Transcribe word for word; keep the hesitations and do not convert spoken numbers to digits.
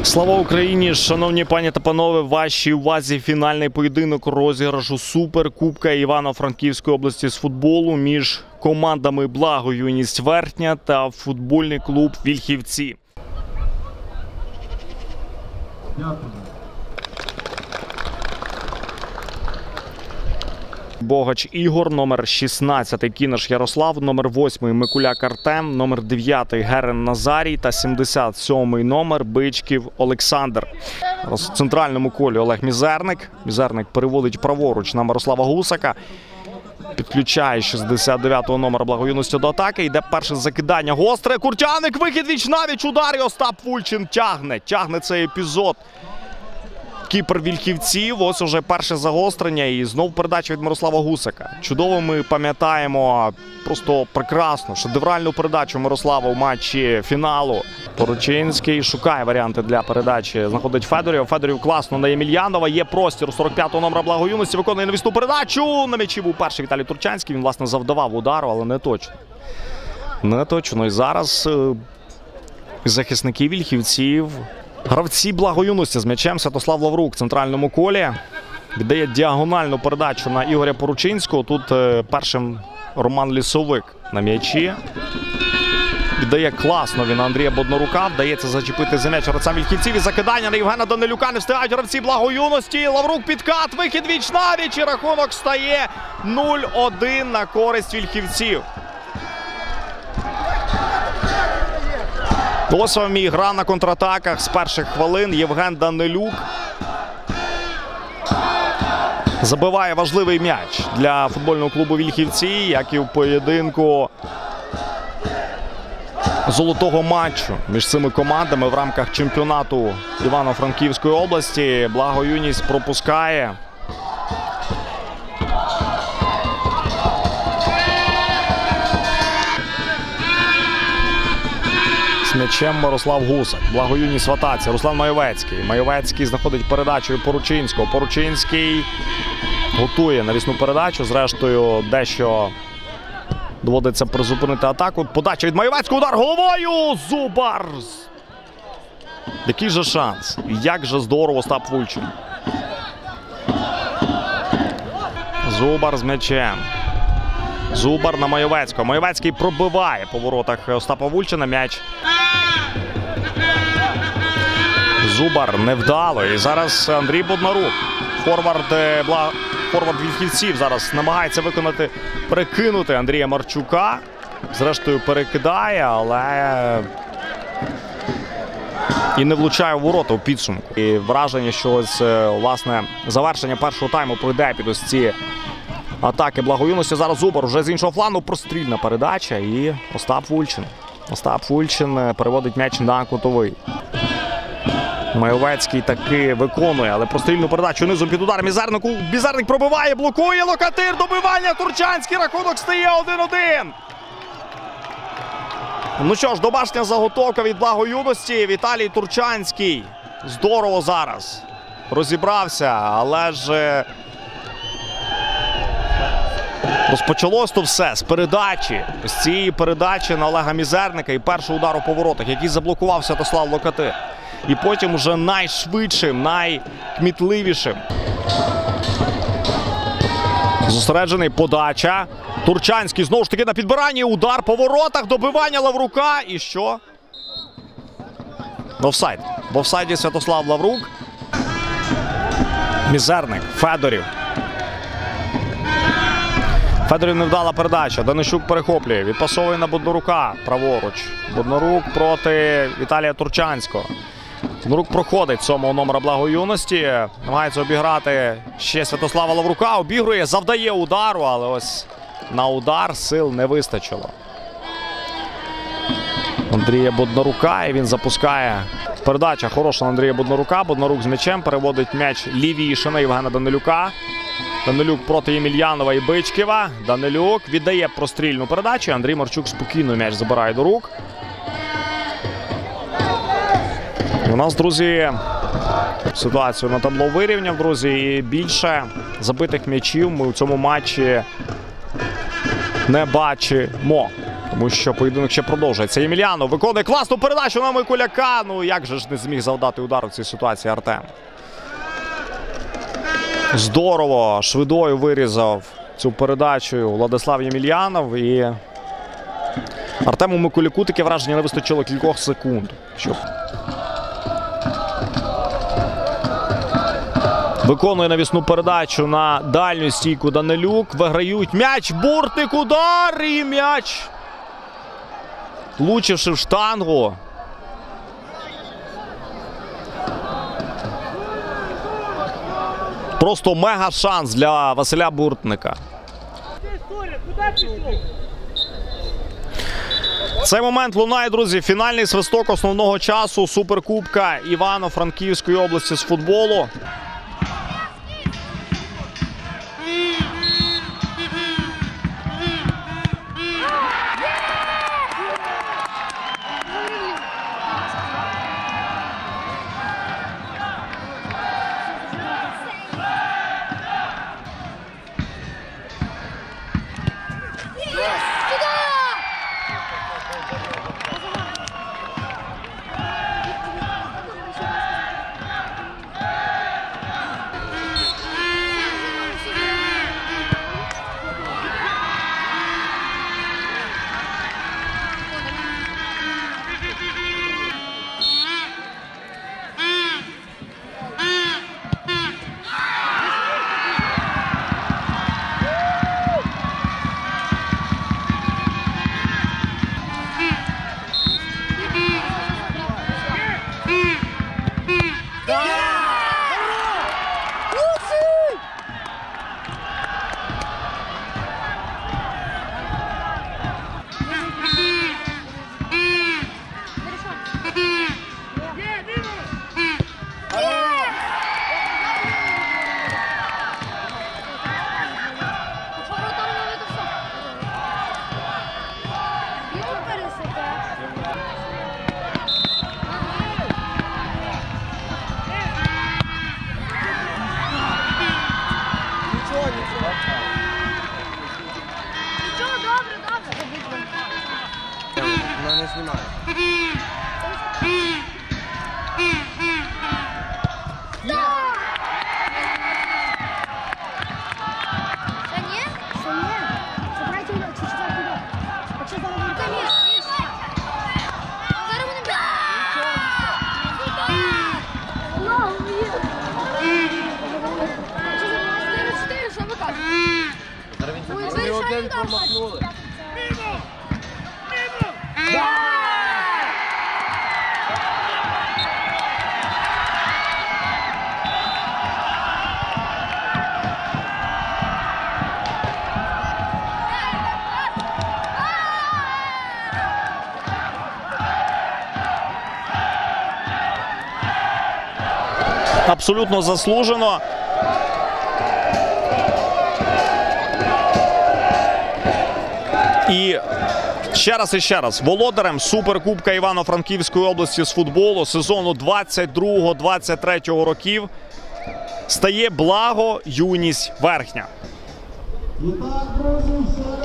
Слава Україні! Шановні пані та панове, вашій увазі фінальний поєдинок розіграшу Суперкубка Івано-Франківської області з футболу між командами Благо-Юність Верхня та футбольний клуб Вільхівці. Богач Ігор, номер шістнадцятий Кінаш Ярослав, номер восьмий Микуляк Артем, номер дев'ятий Герен Назарій та сімдесят сьомий номер Бичків Олександр. В центральному колі Олег Мізерник. Мізерник переводить праворуч на Мирослава Гусака. Підключає шістдесят дев'ятого номера Благо-Юності до атаки. Йде перше закидання. Гостре. Куртяник. Вихід віч-навіч. Удар. І Остап Вульчин тягне. Тягне цей епізод. Кіпер Вільхівців. Ось уже перше загострення. І знов передача від Мирослава Гусака. Чудово ми пам'ятаємо, просто прекрасно, шедевральну передачу Мирослава у матчі фіналу. Поручинський шукає варіанти для передачі. Знаходить Федорів. Федорів класно на Ємельянова. Є простір у сорок п'ятого номера Благо-Юності. Виконує навісну передачу. На м'ячі був перший Віталій Турчанський. Він, власне, завдавав удару, але не точно. Не точно. І зараз захисники Вільхівців. Гравці Благо-Юності з м'ячем. Святослав Лаврук в центральному колі. Віддає діагональну передачу на Ігоря Поручинського. Тут е, першим Роман Лісовик на м'ячі. Віддає класно він на Андрія Боднарука. Вдається зачепити за м'яч гравцям Вільхівців. І закидання на Євгена Данилюка. Не встигають гравці Благо-Юності. Лаврук підкат. Вихід віч-навіч. І рахунок стає нуль один на користь Вільхівців. Ось вам і гра на контратаках з перших хвилин. Євген Данилюк забиває важливий м'яч для футбольного клубу Вільхівці, як і в поєдинку золотого матчу між цими командами в рамках чемпіонату Івано-Франківської області. Благо-Юність пропускає. З м'ячем Мирослав Гусак. Благо-Юність в атаці. Руслан Майовецький. Майовецький знаходить передачу Поручинського. Поручинський готує навісну передачу. Зрештою, дещо доводиться призупинити атаку. Подача від Майовецького. Удар головою. Зубар. Який же шанс. Як же здорово Остап Вульчин. Зубар з м'ячем. Зубар на Майовецького. Майовецький пробиває по воротах Остапа Вульчина. М'яч. Зубар невдало. І зараз Андрій Боднарук. Форвард, бла... Форвард Вільхівців зараз намагається виконати, перекинути Андрія Марчука. Зрештою перекидає, але і не влучає у ворота у підсумку. І враження, що ось, власне, завершення першого тайму пройде під ось ці атаки Благо-Юності. Зараз Зубар вже з іншого флану. Прострільна передача. І Остап Вульчин. Остап Вульчин переводить м'яч на кутовий. Майовецький таки виконує, але прострільну передачу низом під удар Мізернику. Мізерник пробиває, блокує. Локатир, добивання. Турчанський. Рахунок стає один один. Ну що ж, домашня заготовка від Благо-Юності. Віталій Турчанський здорово зараз розібрався, але ж розпочалось то все з передачі. З цієї передачі на Олега Мізерника і першого удару по воротах, який заблокував Святослав Локатир. І потім уже найшвидшим, найкмітливішим. Зосереджений подача. Турчанський знову ж таки на підбиранні. Удар по воротах, добивання Лаврука. І що? Офсайд. В офсайді Святослав Лаврук. Мізерник. Федорів. Федорів невдала передача. Данищук перехоплює. Відпасовує на Боднарука. Праворуч. Боднарук проти Віталія Турчанського. Боднарук проходить сьомого номера Благо-Юності. Намагається обіграти ще Святослава Лаврука. Обігрує, завдає удару, але ось на удар сил не вистачило Андрія Боднарука. І він запускає. Передача хороша на Андрія Боднарука. Боднарук з м'ячем переводить м'яч лівіше на Євгена Данилюка. Данилюк проти Ємельянова і Бичківа. Данилюк віддає прострільну передачу. Андрій Марчук спокійно м'яч забирає до рук. У нас, друзі, ситуацію на табло вирівняв, друзі. І більше забитих м'ячів ми у цьому матчі не бачимо. Тому що поєдинок ще продовжується. Ємельянов виконує класну передачу на Микуляка. Ну як же ж не зміг завдати удару в цій ситуації Артем. Здорово, швидою вирізав цю передачу Владислав Ємельянов. І Артему Микуляку таке враження не вистачило кількох секунд. Щоб... Виконує навісну передачу на дальню стійку Данилюк. Виграють м'яч. Буртик, удар і м'яч. Влучивши в штангу. Просто мега шанс для Василя Буртника. В цей момент лунає, друзі, фінальний свисток основного часу Суперкубка Івано-Франківської області з футболу. Вона не знімає. Та ні? Що ні? Забирайте його, чи четвертий його. А чи зараз буде? Та ні, зараз буде бля. Алло, є. Чи зараз чотири, що ви кажете? Ой, ви рішаєте там. Абсолютно заслужено. І ще раз і ще раз. Володарем Суперкубка Івано-Франківської області з футболу сезону двадцять другого двадцять третього років стає Благо Юність Верхня. І так, друзі,